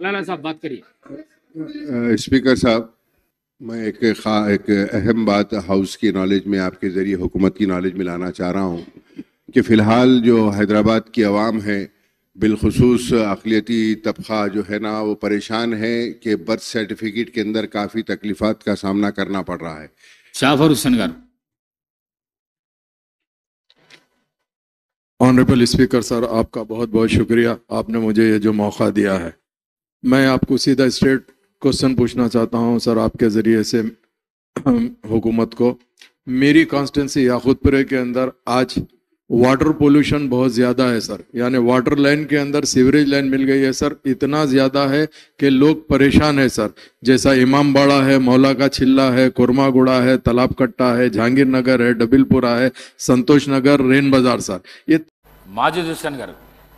लाला साहब बात करिए। स्पीकर साहब, मैं एक अहम बात हाउस की नॉलेज में आपके ज़रिए हुकूमत की नॉलेज में लाना चाह रहा हूँ कि फ़िलहाल जो हैदराबाद की आवाम है, बिलखुसूस अक़लियती तबक़ा जो है ना, वो परेशान है कि बर्थ सर्टिफिकेट के अंदर काफ़ी तकलीफ़ात का सामना करना पड़ रहा है। Shafar Hussain garu. Honourable speaker sir, आपका बहुत बहुत शुक्रिया, आपने मुझे ये जो मौका दिया है। मैं आपको सीधा स्ट्रेट क्वेश्चन पूछना चाहता हूँ सर, आपके ज़रिए से हुकूमत को। मेरी कॉन्स्टिट्यूंसी याकूतपुरे के अंदर आज वाटर पोल्यूशन बहुत ज़्यादा है सर, यानी वाटर लाइन के अंदर सीवरेज लाइन मिल गई है सर, इतना ज़्यादा है कि लोग परेशान है सर। जैसा इमाम बाड़ा है, मौला का छिल्ला है, कुरमागुड़ा है, तालाब कट्टा है, जहांगीर नगर है, डबिलपुरा है, संतोष नगर, रेन बाजार सर, ये माजिद हुसैन गारू।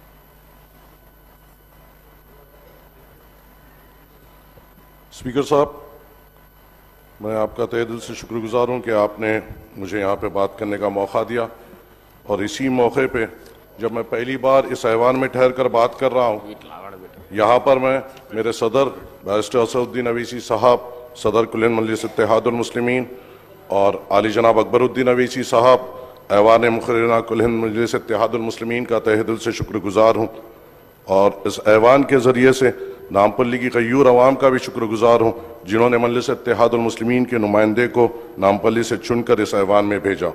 स्पीकर साहब, मैं आपका तहे दिल से शुक्रगुजार हूँ कि आपने मुझे यहाँ पे बात करने का मौका दिया, और इसी मौके पे जब मैं पहली बार इस ऐवान में ठहर कर बात कर रहा हूँ, यहाँ पर मैं मेरे सदर बैरिस्टर असदुद्दीन अवीसी साहब, सदर कुल हिंद मजलिस इत्तेहादुल मुस्लिमीन, और आली जनाब अकबरुद्दीन अवीसी साहब, ऐवान मुखर्ररीन कुल हिंद मजलिस इत्तेहादुल मुस्लिमीन का तहे दिल से शुक्रगुजार हूँ, और इस ऐवान के ज़रिए से नामपल्ली की गयूर अवाम का भी शुक्रगुजार हूँ जिन्होंने मजलिस इत्तेहादुल मुस्लिमीन के नुमाइंदे को नामपल्ली से चुनकर इस ऐवान में भेजा।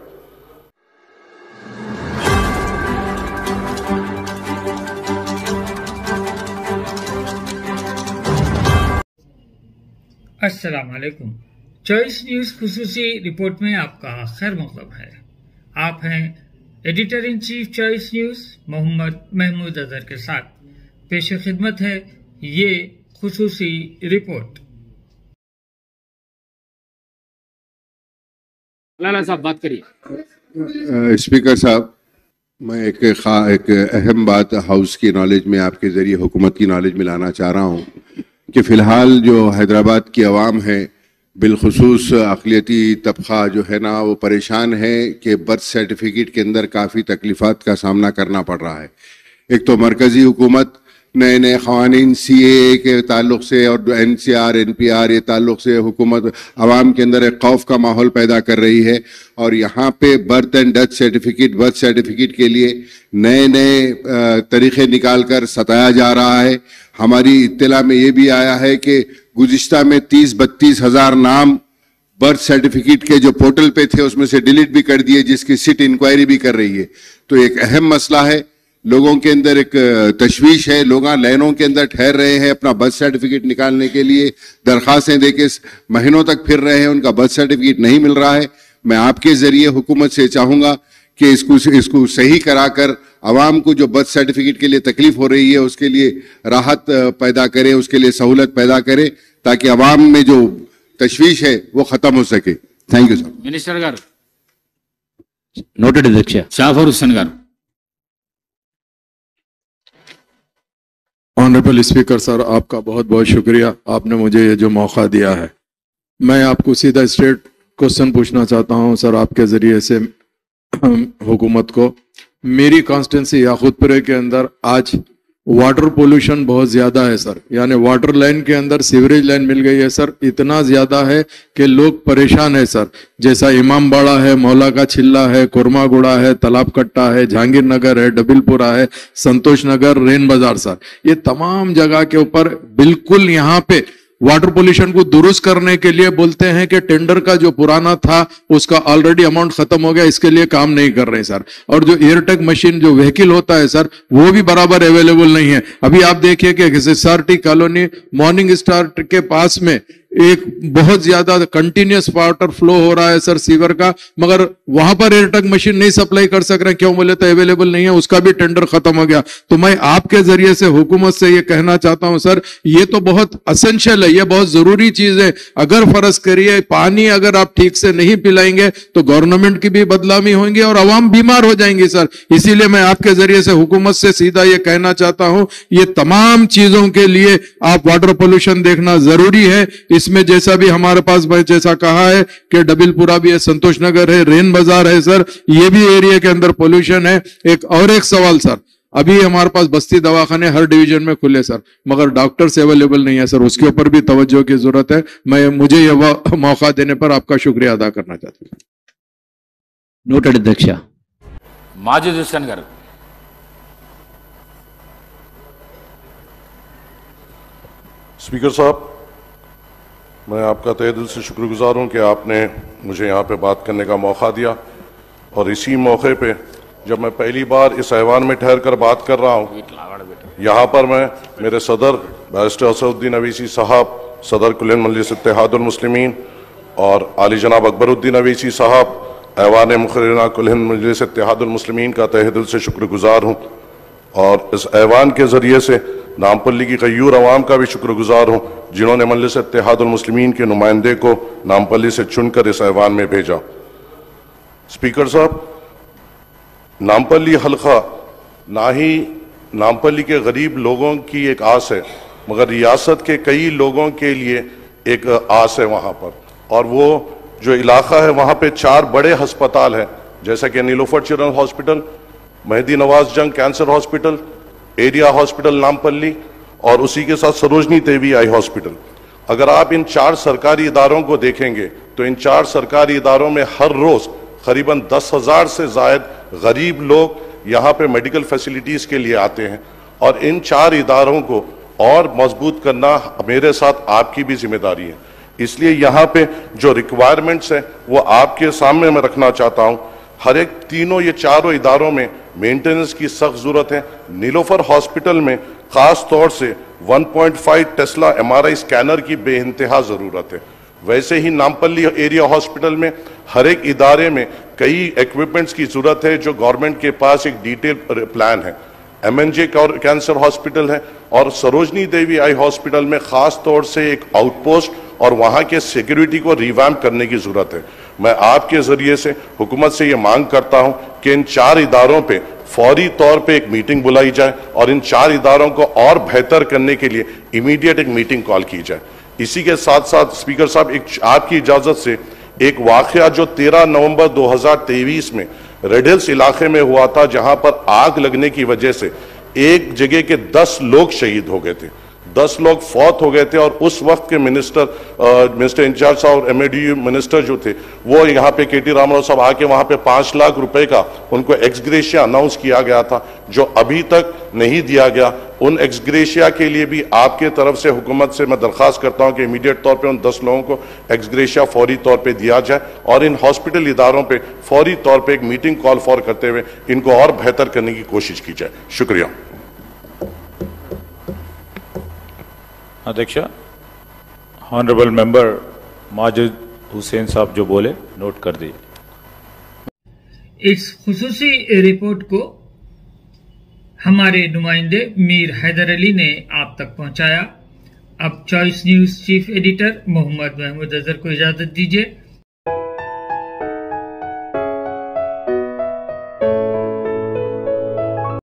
अस्सलाम वालेकुम। चॉइस न्यूज़ खुसूसी रिपोर्ट में आपका खैर मक़दम है। आप हैं editor in chief choice news Mohammad Mahmood Azhar के साथ। पेश खिदमत है ये खुसूसी रिपोर्ट। लाला साहब बात करिए। स्पीकर साहब, मैं एक अहम बात हाउस की नॉलेज में आपके ज़रिए हुकूमत की नॉलेज में लाना चाह रहा हूँ कि फ़िलहाल जो हैदराबाद की आवाम है, बिलखुसूस अक़लियती तबक़ा जो है ना, वो परेशान है कि बर्थ सर्टिफिकेट के अंदर काफ़ी तकलीफ़ात का सामना करना पड़ रहा है। एक तो मरकज़ी हुकूमत नए नए क़वानीन CAA के ताल्लुक़ से और NCR NPR ये ताल्लुक़ से हुकूमत आवाम के अंदर एक खौफ का माहौल पैदा कर रही है, और यहाँ पे birth and death certificate, birth certificate के लिए नए नए तरीक़े निकाल कर सताया जा रहा है। हमारी इत्तला में ये भी आया है कि गुज़िश्ता में 30-32 हज़ार नाम बर्थ सर्टिफिकेट के जो पोर्टल पे थे उसमें से डिलीट भी कर दिए, जिसकी सिट इंक्वायरी भी कर रही है। तो एक अहम मसला है, लोगों के अंदर एक तशवीश है, लोग लाइनों के अंदर ठहर रहे हैं अपना बर्थ सर्टिफिकेट निकालने के लिए, दरख्वास्तें देके महीनों तक फिर रहे हैं, उनका बर्थ सर्टिफिकेट नहीं मिल रहा है। मैं आपके ज़रिए हुकूमत से चाहूँगा कि इसको सही कराकर आवाम को जो बर्थ सर्टिफिकेट के लिए तकलीफ हो रही है उसके लिए राहत पैदा करे, उसके लिए सहूलत पैदा करे, ताकि आवाम में जो तशवीश है वो ख़त्म हो सके। Thank you sir. Minister garu. Noted अध्यक्ष Shafar Hussain garu. Honourable speaker sir, आपका बहुत बहुत शुक्रिया, आपने मुझे ये जो मौका दिया है। मैं आपको सीधा स्ट्रेट क्वेश्चन पूछना चाहता हूँ सर, आपके ज़रिए से हुकूमत को। मेरी कॉन्स्टिट्यूंसी याकूतपुरे के अंदर आज वाटर पोल्यूशन बहुत ज़्यादा है सर, यानी वाटर लाइन के अंदर सीवरेज लाइन मिल गई है सर, इतना ज़्यादा है कि लोग परेशान है सर। जैसा इमाम बाड़ा है, मौला का छिल्ला है, कुरमागुड़ा है, तालाब कट्टा है, जहांगीर नगर है, डबिलपुरा है, संतोष नगर, रेन बाजार सर, ये तमाम जगह के ऊपर बिल्कुल यहाँ पे वाटर पोल्यूशन को दुरुस्त करने के लिए बोलते हैं कि टेंडर का जो पुराना था उसका ऑलरेडी अमाउंट खत्म हो गया, इसके लिए काम नहीं कर रहे सर। और जो एयरटेक मशीन जो व्हीकल होता है सर, वो भी बराबर अवेलेबल नहीं है। अभी आप देखिए कि SRT कॉलोनी मॉर्निंग स्टार के पास में एक बहुत ज्यादा कंटिन्यूस वाटर फ्लो हो रहा है सर सीवर का, मगर वहां पर एयरटेक मशीन नहीं सप्लाई कर सक रहे। क्यों बोले तो अवेलेबल नहीं है, उसका भी टेंडर खत्म हो गया। तो मैं आपके जरिए से हुकूमत से ये कहना चाहता हूं सर, ये तो बहुत असेंशियल है, ये बहुत जरूरी चीज है। अगर फर्ज करिए पानी अगर आप ठीक से नहीं पिलाएंगे तो गवर्नमेंट की भी बदनामी होंगी और आवाम बीमार हो जाएंगे सर। इसीलिए मैं आपके जरिए से हुकूमत से सीधा ये कहना चाहता हूं, ये तमाम चीजों के लिए आप वाटर पोल्यूशन देखना जरूरी है। इसमें जैसा भी हमारे पास जैसा कहा है कि डबिलपुरा भी है, संतोष नगर है, रेन बाजार है सर, ये भी एरिया के अंदर पोल्यूशन है। एक सवाल सर, ابھی ہمارے پاس بستی دواخانے ہر ڈویژن میں کھلے سر، مگر ڈاکٹرز اویلیبل نہیں ہے سر، اس کے اوپر بھی توجہ کی ضرورت ہے. مجھے یہ موقع دینے پر آپ کا شکریہ ادا کرنا چاہتا ہوں. నోటెడ్ అధ్యక్ష. మాజీ హుస్సేన్ గారు. स्पीकर साहब, मैं आपका तहे दिल से शुक्रगुजार हूँ कि आपने मुझे यहाँ पे बात करने का मौका दिया, और इसी मौके पे जब मैं पहली बार इस ऐवान में ठहर कर बात कर रहा हूँ, यहाँ पर मैं मेरे सदर बैरिस्टर असदुद्दीन अवीसी साहब, सदर कुल्हिन मजलिस इत्तेहादुल मुस्लिमीन, और आली जनाब अकबरुद्दीन अवीसी साहब, ऐवान मुखर्रिरीन कुल्हिन मजलिस इत्तेहादुल मुस्लिमीन का तहे दिल से शुक्रगुजार हूँ, और इस ऐवान के ज़रिए से नामपल्ली की गयूर अवाम का भी शुक्रगुजार हूँ जिन्होंने मजलिस इत्तेहादुल मुस्लिमीन के नुमाइंदे को नामपल्ली से चुनकर इस ऐवान में भेजा. स्पीकर साहब, नामपल्ली हल्का ना ही नामपल्ली के गरीब लोगों की एक आस है, मगर रियासत के कई लोगों के लिए एक आस है वहाँ पर. और वो जो इलाका है वहाँ पे 4 बड़े हस्पताल हैं, जैसा कि Niloufer children hospital, Mehdi Nawaz Jung cancer hospital, area hospital Nampally, और उसी के साथ सरोजनी देवी आई हॉस्पिटल. अगर आप इन 4 सरकारी इदारों को देखेंगे तो इन 4 सरकारी इदारों में हर रोज करीबन 10,000 से ज़ायद गरीब लोग यहाँ पे मेडिकल फैसिलिटीज़ के लिए आते हैं, और इन 4 इदारों को और मजबूत करना मेरे साथ आपकी भी जिम्मेदारी है. इसलिए यहाँ पे जो रिक्वायरमेंट्स हैं वो आपके सामने मैं रखना चाहता हूँ. हर एक तीनों ये चारों इदारों में मेंटेनेंस की सख्त ज़रूरत है. नीलोफर हॉस्पिटल में ख़ास तौर से 1.5 टेस्ला MRI स्कैनर की बेइंतहा ज़रूरत है. वैसे ही नामपल्ली एरिया हॉस्पिटल में हर एक इदारे में कई इक्विपमेंट्स की ज़रूरत है जो गवर्नमेंट के पास एक डिटेल प्लान है. MNJ कैंसर हॉस्पिटल है, और सरोजनी देवी आई हॉस्पिटल में ख़ास तौर से एक आउटपोस्ट और वहाँ के सिक्योरिटी को रिवैम्प करने की ज़रूरत है. मैं आपके ज़रिए से हुकूमत से ये मांग करता हूँ कि इन 4 इदारों पे फौरी तौर पे एक मीटिंग बुलाई जाए, और इन 4 इदारों को और बेहतर करने के लिए इमीडिएट एक मीटिंग कॉल की जाए. इसी के साथ साथ स्पीकर साहब, एक आपकी इजाज़त से एक वाक़या जो 13 नवंबर 2023 में रेड हिल्स इलाके में हुआ था, जहाँ पर आग लगने की वजह से एक जगह के 10 लोग शहीद हो गए थे, 10 लोग फौत हो गए थे. और उस वक्त के मिनिस्टर इंचार्ज साहब और MADU मिनिस्टर जो थे, वो यहाँ पे KT रामाराव साहब आके वहाँ पे 5 लाख रुपए का उनको एक्सग्रेशिया अनाउंस किया गया था, जो अभी तक नहीं दिया गया. उन एक्सग्रेशिया के लिए भी आपके तरफ से हुकूमत से मैं दरख्वास्त करता हूँ कि इमीडिएट तौर पे उन 10 लोगों को एक्सग्रेशिया फौरी तौर पे दिया जाए, और इन हॉस्पिटल इदारों पे फौरी तौर पे एक मीटिंग कॉल फॉर करते हुए इनको और बेहतर करने की कोशिश की जाए. शुक्रिया. अध्यक्ष, ऑनरेबल मेंबर माजिद हुसैन साहब जो बोले नोट कर दिए. इस खुसूसी रिपोर्ट को हमारे नुमाइंदे मीर हैदर अली ने आप तक पहुंचाया. अब choice news chief editor Mohammed Mahmood Azhar को इजाजत दीजिए.